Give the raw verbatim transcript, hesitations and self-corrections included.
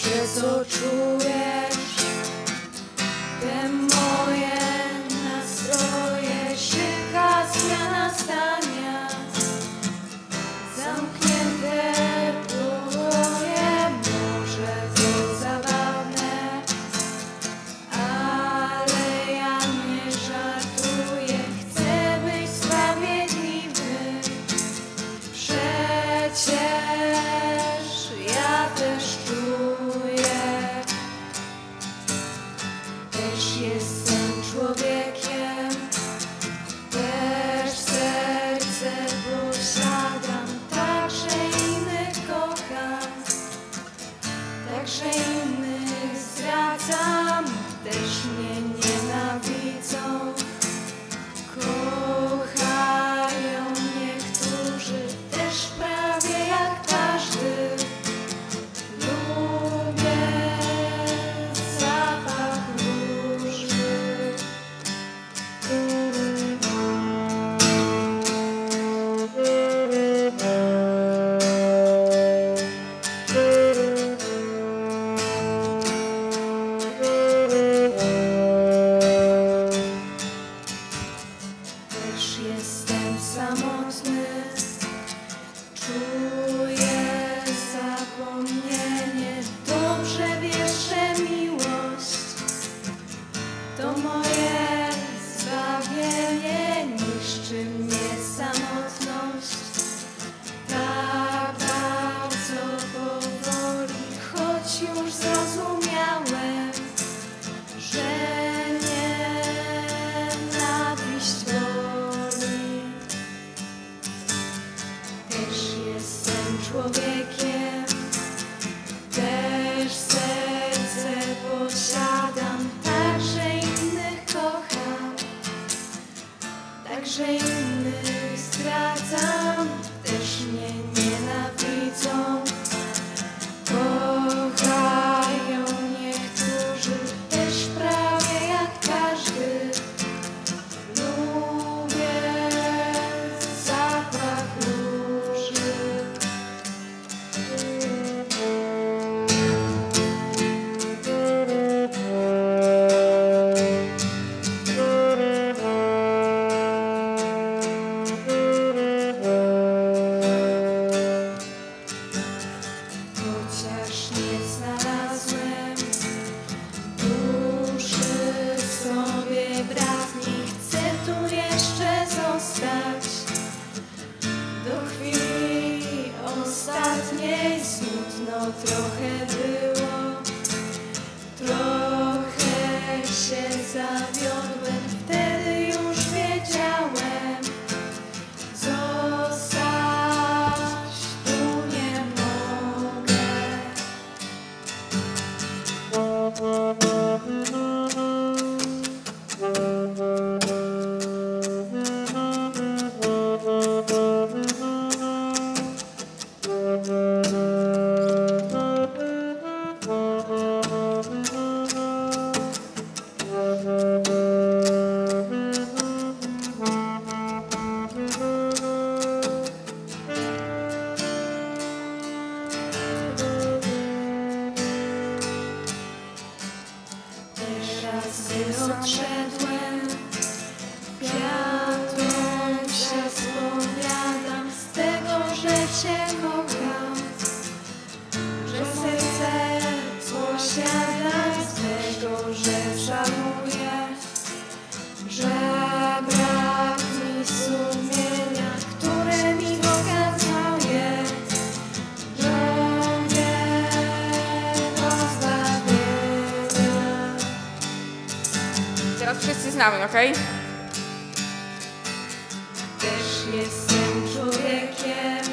że co czujesz, te moje nastroje, szybka zmiana zdania, zamknięte pokoje, może to zabawne, ale ja nie żartuję, chcę być sprawiedliwy, przecież ja też czuję, też jestem człowiekiem, też serce posiadam, także innych kocham, także innych zdradzam, też mnie nienawidzą, kochają niektórzy, też prawie jak każdy. Lubię zapach róży. Też jestem samotny, czuję zapomnienie, dobrze wiesz, że miłość to moje zbawienie, niszczy mnie samotność tak bardzo powoli, choć już zrozumiałem, że nienawiść boli. Też jestem człowiekiem, też serce posiadam, także innych kocham, także innych zdradzam, też mnie nienawidzą, kochają niektórzy, też prawie jak każdy. Lubię zapach róży. Chociaż nie znalazłem duszy sobie bratniej, chcę tu jeszcze zostać do chwili ostatniej. Smutno trochę było, trochę się zawiodłem, wtedy już wiedziałem, zostać tu nie mogę. Teraz gdy odszedłem, kwiatom się spowiadam z tego, że Cię kocham, że serce posiadam, z tego, że żałuję, że brak mi sumienia, które mi pokazuje drogę do zbawienia. Teraz wszyscy znamy, okej? Też jestem człowiekiem,